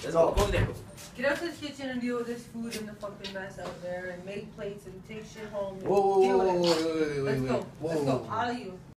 Let's go. Go there. Get out to the kitchen and deal with this food and the fucking mess out there and make plates and take shit home. Whoa, Deal with it. wait. Let's go. All of you.